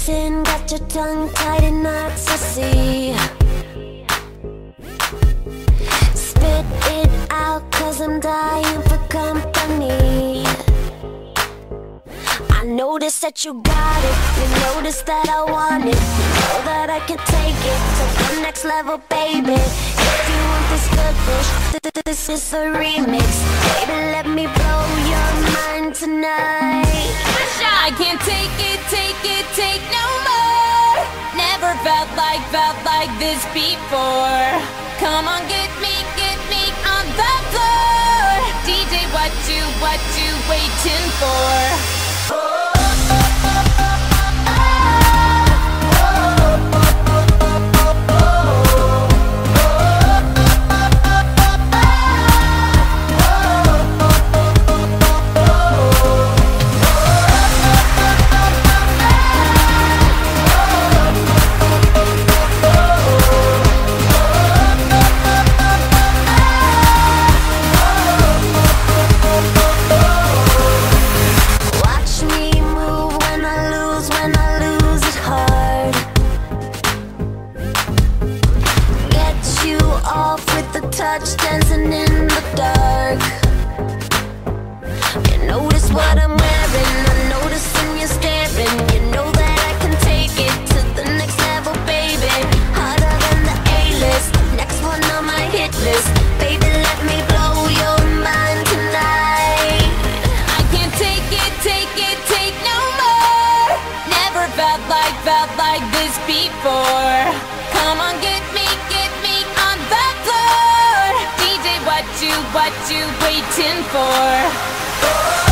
dancing, got your tongue tied in knots, I see. Spit it out, cause I'm dying for company. I notice that you got it, you notice that I want it. You know that I can take it to the next level, baby. If you want this good push, this is a remix. Baby, let me blow your mind tonight. I can't take it, take no more. Never felt like this before. Come on, get me on the floor. DJ, what you waiting for? Touch dancing in the dark. You notice what I'm wearing, I notice when you're staring. You know that I can take it to the next level, baby. Harder than the A-list, next one on my hit list. Baby, let me blow your mind tonight. I can't take it, take no more. Never felt like this before. Come on, get me on the floor. DJ, what you waiting for?